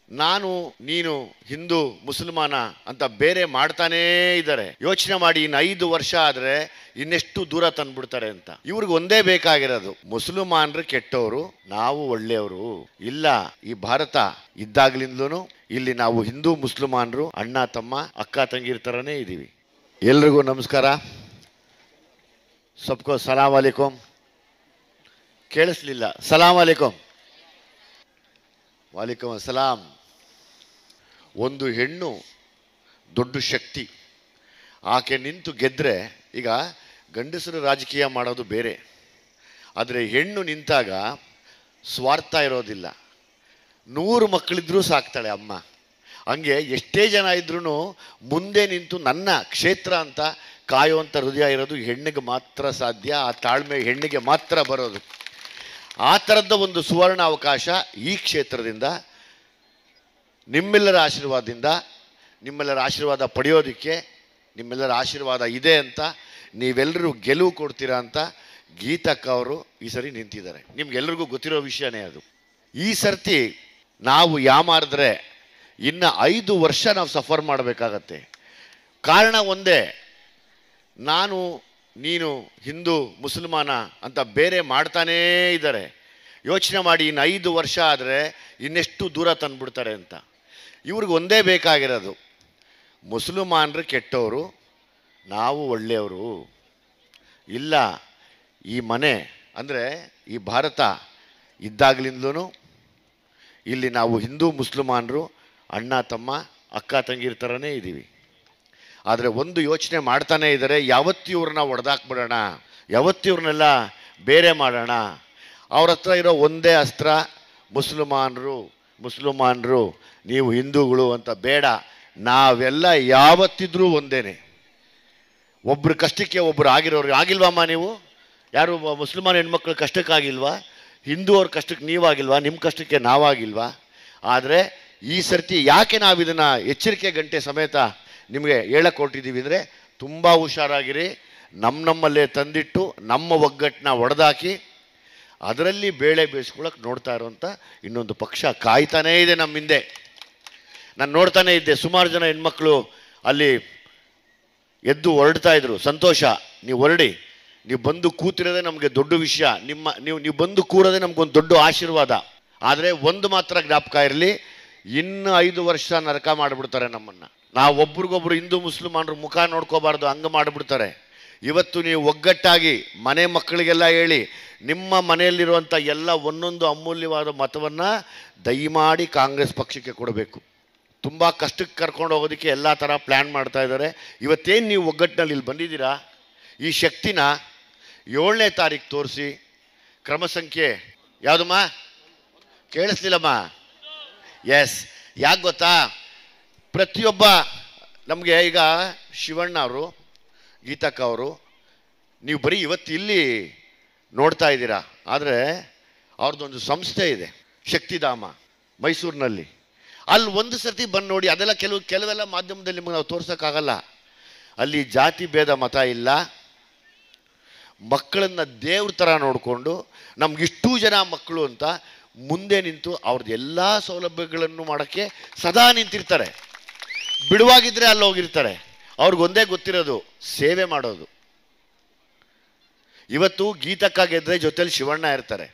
ನಾನು ನೀನು ಹಿಂದೂ ಮುಸಲ್ಮಾನ ಅಂತ ಬೇರೆ ಮಾಡ್ತಾನೇ ಇದ್ದಾರೆ. ಯೋಚನೆ ಮಾಡಿ, ಇನ್ನು 5 ವರ್ಷ ಆದರೆ ಇನ್ನೆಷ್ಟು ದೂರ ತಂದ್ಬಿಡ್ತಾರೆ ಅಂತ. ಇವ್ರಿಗೆ ಒಂದೇ ಬೇಕಾಗಿರೋದು, ಮುಸಲ್ಮಾನರು ಕೆಟ್ಟವರು, ನಾವು ಒಳ್ಳೆಯವರು. ಇಲ್ಲ, ಈ ಭಾರತ ಇದ್ದಾಗ್ಲಿಂದಲೂ ಇಲ್ಲಿ ನಾವು ಹಿಂದೂ ಮುಸಲ್ಮಾನರು ಅಣ್ಣ ತಮ್ಮ ಅಕ್ಕ ತಂಗಿರ ಥರನೇ ಇದ್ದೀವಿ. ಎಲ್ರಿಗೂ ನಮಸ್ಕಾರ. ಸಬ್ಕೋ ಸಲಾಂ ಅಲೈಕುಂ. ಕೇಳಿಸ್ಲಿಲ್ಲ? ಸಲಾಂ ಅಲೈಕುಂ. ವಾಲಿಕುಂ ಅಸ್ಸಲಾಂ. ಒಂದು ಹೆಣ್ಣು ದೊಡ್ಡ ಶಕ್ತಿ. ಆಕೆ ನಿಂತು ಗೆದ್ದರೆ, ಈಗ ಗಂಡಸರು ರಾಜಕೀಯ ಮಾಡೋದು ಬೇರೆ, ಆದರೆ ಹೆಣ್ಣು ನಿಂತಾಗ ಸ್ವಾರ್ಥ ಇರೋದಿಲ್ಲ. 100 ಮಕ್ಕಳಿದ್ರೂ ಸಾಕ್ತಾಳೆ ಅಮ್ಮ. ಹಂಗೆ ಎಷ್ಟೇ ಜನ ಇದ್ರೂ ಮುಂದೆ ನಿಂತು ನನ್ನ ಕ್ಷೇತ್ರ ಅಂತ ಕಾಯುವಂಥ ಹೃದಯ ಇರೋದು ಹೆಣ್ಣಿಗೆ ಮಾತ್ರ ಸಾಧ್ಯ. ಆ ತಾಳ್ಮೆ ಹೆಣ್ಣಿಗೆ ಮಾತ್ರ ಬರೋದು. ಆ ಥರದ ಒಂದು ಸುವರ್ಣ ಅವಕಾಶ ಈ ಕ್ಷೇತ್ರದಿಂದ, ನಿಮ್ಮೆಲ್ಲರ ಆಶೀರ್ವಾದದಿಂದ, ನಿಮ್ಮೆಲ್ಲರ ಆಶೀರ್ವಾದ ಪಡೆಯೋದಕ್ಕೆ ನಿಮ್ಮೆಲ್ಲರ ಆಶೀರ್ವಾದ ಇದೆ ಅಂತ, ನೀವೆಲ್ಲರೂ ಗೆಲುವು ಕೊಡ್ತೀರಾ ಅಂತ ಗೀತಕ್ಕ ಅವರು ಈ ಸರಿ ನಿಂತಿದ್ದಾರೆ. ನಿಮ್ಗೆಲ್ರಿಗೂ ಗೊತ್ತಿರೋ ವಿಷಯನೇ ಅದು. ಈ ಸರ್ತಿ ನಾವು ಯಾಮಾರಿದ್ರೆ ಇನ್ನು 5 ವರ್ಷ ನಾವು ಸಫರ್ ಮಾಡಬೇಕಾಗತ್ತೆ. ಕಾರಣ ಒಂದೇ, ನಾನು ನೀನು ಹಿಂದೂ ಮುಸಲ್ಮಾನ ಅಂತ ಬೇರೆ ಮಾಡ್ತಾನೇ ಇದ್ದಾರೆ. ಯೋಚನೆ ಮಾಡಿ, ಇನ್ನು 5 ವರ್ಷ ಆದರೆ ಇನ್ನೆಷ್ಟು ದೂರ ತಂದ್ಬಿಡ್ತಾರೆ ಅಂತ. ಇವ್ರಿಗೆ ಒಂದೇ ಬೇಕಾಗಿರೋದು, ಮುಸಲ್ಮಾನರು ಕೆಟ್ಟವರು, ನಾವು ಒಳ್ಳೆಯವರು. ಇಲ್ಲ, ಈ ಮನೆ ಅಂದರೆ ಈ ಭಾರತ ಇದ್ದಾಗ್ಲಿಂದಲೂ ಇಲ್ಲಿ ನಾವು ಹಿಂದೂ ಮುಸಲ್ಮಾನರು ಅಣ್ಣ ತಮ್ಮ ಅಕ್ಕ ತಂಗಿರ ಥರನೇ ಇದ್ದೀವಿ. ಆದರೆ ಒಂದು ಯೋಚನೆ ಮಾಡ್ತಾನೇ ಇದ್ದಾರೆ, ಯಾವತ್ತು ಇವ್ರನ್ನ ಹೊಡೆದಾಕ್ಬಿಡೋಣ, ಯಾವತ್ತು ಇವ್ರನ್ನೆಲ್ಲ ಬೇರೆ ಮಾಡೋಣ. ಅವ್ರ ಹತ್ರ ಇರೋ ಒಂದೇ ಅಸ್ತ್ರ, ಮುಸಲ್ಮಾನರು ನೀವು ಹಿಂದೂಗಳು ಅಂತ ಬೇಡ, ನಾವೆಲ್ಲ ಯಾವತ್ತಿದ್ರೂ ಒಂದೇನೆ. ಒಬ್ಬರು ಕಷ್ಟಕ್ಕೆ ಒಬ್ಬರು ಆಗಿರೋರು ಆಗಿಲ್ವಮ್ಮ? ನೀವು ಯಾರು ಮುಸಲ್ಮಾನ್ ಹೆಣ್ಮಕ್ಳು ಕಷ್ಟಕ್ಕಾಗಿಲ್ವಾ? ಹಿಂದೂ ಅವ್ರ ಕಷ್ಟಕ್ಕೆ ನೀವಾಗಿಲ್ವಾ? ನಿಮ್ಮ ಕಷ್ಟಕ್ಕೆ ನಾವಾಗಿಲ್ವಾ? ಆದರೆ ಈ ಸರ್ತಿ ಯಾಕೆ ನಾವು ಇದನ್ನು ಎಚ್ಚರಿಕೆ ಗಂಟೆ ಸಮೇತ ನಿಮಗೆ ಹೇಳಕ್ಕೆ ಹೊರಟಿದ್ದೀವಿ ಅಂದರೆ, ತುಂಬ ಹುಷಾರಾಗಿರಿ. ನಮ್ಮಲ್ಲೇ ತಂದಿಟ್ಟು ನಮ್ಮ ಒಗ್ಗಟ್ಟನ್ನ ಒಡೆದಾಕಿ ಅದರಲ್ಲಿ ಬೇಳೆ ಬೇಯಿಸ್ಕೊಳ್ಳೋಕೆ ನೋಡ್ತಾ ಇರೋಂಥ ಇನ್ನೊಂದು ಪಕ್ಷ ಕಾಯ್ತಾನೇ ಇದೆ ನಮ್ಮ ಹಿಂದೆ. ನಾನು ನೋಡ್ತಾನೇ ಇದ್ದೆ, ಸುಮಾರು ಜನ ಹೆಣ್ಮಕ್ಳು ಅಲ್ಲಿ ಎದ್ದು ಹೊರಡ್ತಾ ಇದ್ರು. ಸಂತೋಷ, ನೀವು ಹೊರಡಿ, ನೀವು ಬಂದು ಕೂತಿರೋದೇ ನಮಗೆ ದೊಡ್ಡ ವಿಷಯ. ನೀವು ಬಂದು ಕೂರೋದೇ ನಮಗೊಂದು ದೊಡ್ಡ ಆಶೀರ್ವಾದ. ಆದರೆ ಒಂದು ಮಾತ್ರ ಜ್ಞಾಪಕ ಇರಲಿ, ಇನ್ನು 5 ವರ್ಷ ನರಕ ಮಾಡಿಬಿಡ್ತಾರೆ ನಮ್ಮನ್ನು. ನಾವು ಒಬ್ರಿಗೊಬ್ರು ಹಿಂದೂ ಮುಸಲ್ಮಾನರು ಮುಖ ನೋಡ್ಕೋಬಾರ್ದು, ಹಂಗೆ ಮಾಡಿಬಿಡ್ತಾರೆ. ಇವತ್ತು ನೀವು ಒಗ್ಗಟ್ಟಾಗಿ ಮನೆ ಮಕ್ಕಳಿಗೆಲ್ಲ ಹೇಳಿ, ನಿಮ್ಮ ಮನೆಯಲ್ಲಿರುವಂಥ ಎಲ್ಲ ಒಂದೊಂದು ಅಮೂಲ್ಯವಾದ ಮತವನ್ನು ದಯಮಾಡಿ ಕಾಂಗ್ರೆಸ್ ಪಕ್ಷಕ್ಕೆ ಕೊಡಬೇಕು. ತುಂಬ ಕಷ್ಟಕ್ಕೆ ಕರ್ಕೊಂಡು ಹೋಗೋದಕ್ಕೆ ಎಲ್ಲ ಥರ ಪ್ಲ್ಯಾನ್ ಮಾಡ್ತಾ ಇದ್ದಾರೆ. ಇವತ್ತೇನು ನೀವು ಒಗ್ಗಟ್ಟಿನಲ್ಲಿ ಇಲ್ಲಿ ಬಂದಿದ್ದೀರಾ, ಈ ಶಕ್ತಿನ 7ನೇ ತಾರೀಕು ತೋರಿಸಿ. ಕ್ರಮ ಸಂಖ್ಯೆ ಯಾವುದಮ್ಮ? ಕೇಳಿಸ್ಲಿಲ್ಲಮ್ಮ? ಎಸ್. ಯಾಕೆ ಗೊತ್ತಾ, ಪ್ರತಿಯೊಬ್ಬ ನಮಗೆ ಈಗ ಶಿವಣ್ಣ ಅವರು, ಗೀತಕ್ಕ ಅವರು, ನೀವು ಬರೀ ಇವತ್ತು ಇಲ್ಲಿ ನೋಡ್ತಾ ಇದ್ದೀರಾ, ಆದರೆ ಅವ್ರದ್ದೊಂದು ಸಂಸ್ಥೆ ಇದೆ, ಶಕ್ತಿಧಾಮ, ಮೈಸೂರಿನಲ್ಲಿ. ಅಲ್ಲಿ ಒಂದು ಸರ್ತಿ ಬಂದು ನೋಡಿ. ಅದೆಲ್ಲ ಕೆಲವೆಲ್ಲ ಮಾಧ್ಯಮದಲ್ಲಿ ನಿಮಗೆ ನಾವು ತೋರ್ಸೋಕ್ಕಾಗಲ್ಲ. ಅಲ್ಲಿ ಜಾತಿ ಭೇದ ಮತ ಇಲ್ಲ. ಮಕ್ಕಳನ್ನು ದೇವ್ರ ಥರ ನೋಡಿಕೊಂಡು, ನಮಗಿಷ್ಟೂ ಜನ ಮಕ್ಕಳು ಅಂತ ಮುಂದೆ ನಿಂತು ಅವ್ರದ್ದು ಎಲ್ಲ ಸೌಲಭ್ಯಗಳನ್ನು ಮಾಡೋಕ್ಕೆ ಸದಾ ನಿಂತಿರ್ತಾರೆ. ಬಿಡುವಾಗಿದ್ದರೆ ಅಲ್ಲಿ ಹೋಗಿರ್ತಾರೆ. ಅವ್ರಿಗೊಂದೇ ಗೊತ್ತಿರೋದು ಸೇವೆ ಮಾಡೋದು. ಇವತ್ತು ಗೀತಕ್ಕ ಗೆದ್ರೆ ಜೊತೆಲಿ ಶಿವಣ್ಣ ಇರ್ತಾರೆ,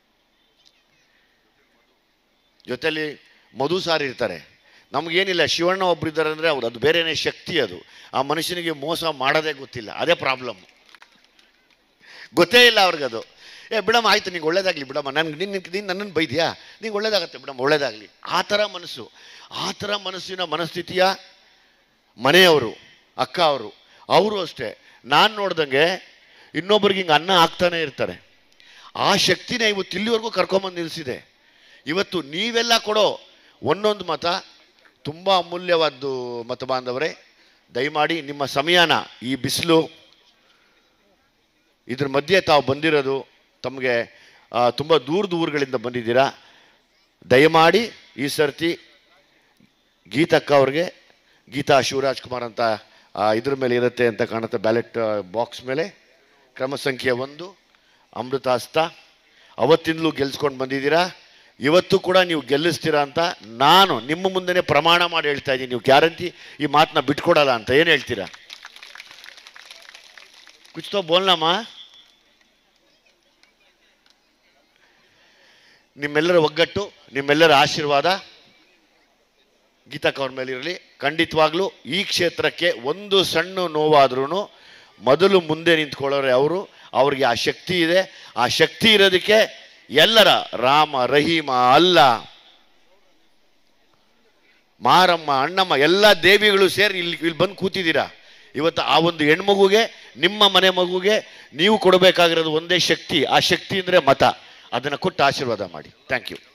ಜೊತೆಲಿ ಮಧು ಸಾರ್ ಇರ್ತಾರೆ. ನಮಗೇನಿಲ್ಲ, ಶಿವಣ್ಣ ಒಬ್ಬರಿದ್ದಾರೆ ಅಂದರೆ ಅವ್ರು ಅದು ಬೇರೆಯೇ ಶಕ್ತಿ. ಅದು ಆ ಮನುಷ್ಯನಿಗೆ ಮೋಸ ಮಾಡೋದೇ ಗೊತ್ತಿಲ್ಲ, ಅದೇ ಪ್ರಾಬ್ಲಮ್. ಗೊತ್ತೇ ಇಲ್ಲ ಅವ್ರಿಗದು. ಬಿಡಮ್ಮ, ಆಯಿತು, ನಿಂಗೆ ಒಳ್ಳೇದಾಗಲಿ ಬಿಡಮ್ಮ, ನೀನು ನನ್ನನ್ನು ಬೈದ್ಯಾ, ನಿಂಗೆ ಒಳ್ಳೇದಾಗತ್ತೆ ಬಿಡಮ್ಮ, ಒಳ್ಳೇದಾಗಲಿ. ಆ ಥರ ಮನಸ್ಸು, ಆ ಥರ ಮನಸ್ಥಿತಿಯ ಮನೆಯವರು, ಅಕ್ಕ ಅವರು ಅಷ್ಟೇ. ನಾನು ನೋಡ್ದಂಗೆ ಇನ್ನೊಬ್ರಿಗೆ ಹಿಂಗೆ ಅನ್ನ ಹಾಕ್ತಾನೆ ಇರ್ತಾರೆ. ಆ ಶಕ್ತಿನೇ ಇವತ್ತು ಇಲ್ಲಿವರೆಗೂ ಕರ್ಕೊಂಬಂದು ನಿಲ್ಲಿಸಿದೆ. ಇವತ್ತು ನೀವೆಲ್ಲ ಕೊಡೋ ಒಂದೊಂದು ಮತ ತುಂಬ ಅಮೂಲ್ಯವಾದ್ದು. ಮತ ಬಾಂಧವರೇ, ದಯಮಾಡಿ ನಿಮ್ಮ ಸಮಯನ, ಈ ಬಿಸಿಲು ಇದ್ರ ಮಧ್ಯೆ ತಾವು ಬಂದಿರೋದು, ತಮಗೆ ತುಂಬ ದೂರದ ಊರುಗಳಿಂದ ಬಂದಿದ್ದೀರಾ. ದಯಮಾಡಿ ಈ ಸರ್ತಿ ಗೀತಕ್ಕ ಅವ್ರಿಗೆ, ಗೀತಾ ಶಿವರಾಜ್ ಕುಮಾರ್ ಅಂತ ಇದ್ರ ಮೇಲೆ ಇರುತ್ತೆ ಅಂತ ಕಾಣುತ್ತೆ, ಬ್ಯಾಲೆಟ್ ಬಾಕ್ಸ್ ಮೇಲೆ ಕ್ರಮ ಸಂಖ್ಯೆ 1 ಅಮೃತಾಸ್ತ. ಅವತ್ತಿಂದಲೂ ಗೆಲ್ಸ್ಕೊಂಡು ಬಂದಿದ್ದೀರಾ. ಇವತ್ತು ಕೂಡ ನೀವು ಗೆಲ್ಲಿಸ್ತೀರಾ ಅಂತ ನಾನು ನಿಮ್ಮ ಮುಂದೆನೇ ಪ್ರಮಾಣ ಮಾಡಿ ಹೇಳ್ತಾ ಇದ್ದೀನಿ. ನೀವು ಗ್ಯಾರಂಟಿ ಈ ಮಾತನ್ನ ಬಿಟ್ಕೊಡಲ್ಲ ಅಂತ ಏನು ಹೇಳ್ತೀರಾ? ಕುಚ್ ತೋ ಬೋಲ್ನಮ್ಮ. ನಿಮ್ಮೆಲ್ಲರ ಒಗ್ಗಟ್ಟು, ನಿಮ್ಮೆಲ್ಲರ ಆಶೀರ್ವಾದ ಗೀತಕ್ಕ ಅವ್ರ ಮೇಲೆ ಇರಲಿ. ಖಂಡಿತವಾಗ್ಲೂ ಈ ಕ್ಷೇತ್ರಕ್ಕೆ ಒಂದು ಸಣ್ಣ ನೋವಾದ್ರೂ ಮೊದಲು ಮುಂದೆ ನಿಂತ್ಕೊಳ್ಳೋರೆ ಅವರು. ಅವ್ರಿಗೆ ಆ ಶಕ್ತಿ ಇದೆ. ಆ ಶಕ್ತಿ ಇರೋದಕ್ಕೆ ಎಲ್ಲರ ರಾಮ, ರಹೀಮ, ಅಲ್ಲ, ಮಾರಮ್ಮ, ಅಣ್ಣಮ್ಮ ಎಲ್ಲ ದೇವಿಗಳು ಸೇರಿ ಇಲ್ಲಿ ಬಂದು ಕೂತಿದ್ದೀರಾ. ಇವತ್ತು ಆ ಒಂದು ಹೆಣ್ಮಗುಗೆ, ನಿಮ್ಮ ಮನೆ ಮಗುಗೆ ನೀವು ಕೊಡಬೇಕಾಗಿರೋದು ಒಂದೇ ಶಕ್ತಿ. ಆ ಶಕ್ತಿ ಅಂದರೆ ಮತ. ಅದನ್ನು ಕೊಟ್ಟು ಆಶೀರ್ವಾದ ಮಾಡಿ. Thank you.